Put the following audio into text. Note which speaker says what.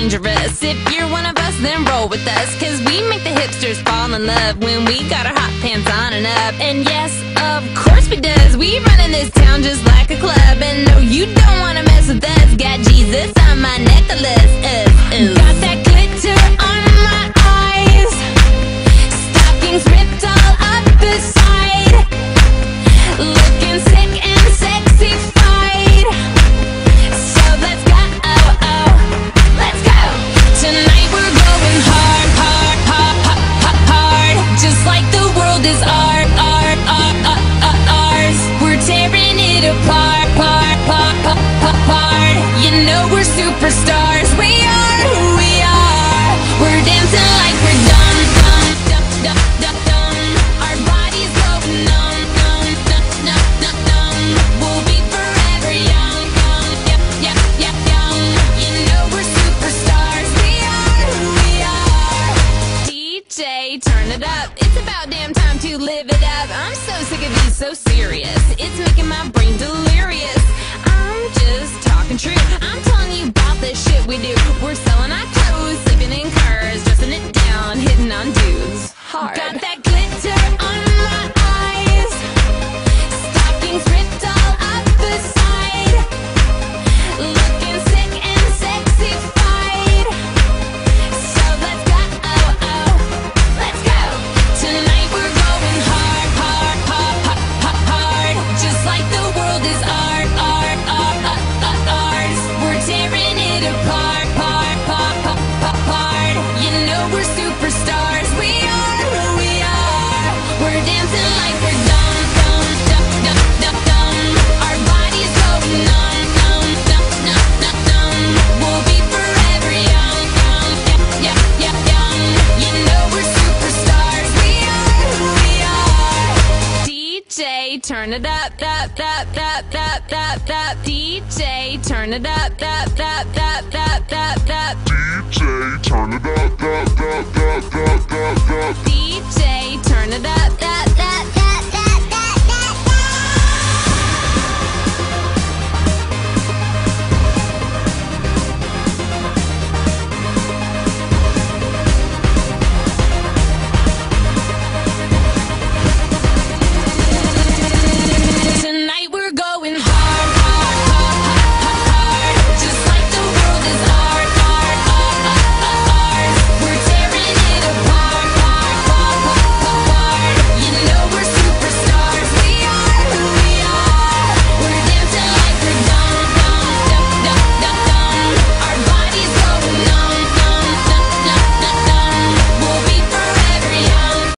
Speaker 1: dangerous. If you're one of us, then roll with us, cause we make the hipsters fall in love when we got our hot pants on and up. And yes, of course we does. We run in this town just like a club. And no, you don't wanna mess with us. Got Jesus on my necklace. Got that glitter on my eyes. Stockings ripped all up the side. Looking sick and sexy-fied. So let's go, let's go. Tonight we're going hard, hard, hard, hard, hard. Just like the world is ours. We're tearing it apart, You know we're superstars. We are who we are. We're dancing like we're dumb, dumb, dumb, dumb, dumb, dumb. Our bodies going numb, numb, numb, numb, numb, numb. We'll be forever young, young, yep, yep, yep, young. You know we're superstars. We are who we are. DJ, turn it up. It's about damn time to live it up. I'm so sick of being so serious. It's making my brain delirious. I'm just talking true. I'm telling you about the shit we do. We're selling our clothes, sleeping in cars, dressing it down, hitting on dudes hard. Got that glitter on my eyes. Stockings ripped all up the side. Looking sick and sexy-fied. So let's go, let's go. Tonight we're going hard, hard, hard, hard, hard, hard. Just like the world is ours. We're tearing it apart, You know we're superstars. We are who we are. We're dancing like we're dumb, dumb, dumb, dumb, dumb, dumb. Our bodies going numb, numb, numb, numb, numb, numb. We'll be forever young, young, yep, yep, yep, young. You know we're superstars. We are who we are. DJ, turn it up, up, up, up, up, up, up. DJ, turn it up, up, up, up, up, up, up.
Speaker 2: DJ, turn it up, up, up, up, up, up, up.
Speaker 1: DJ, turn it up, up.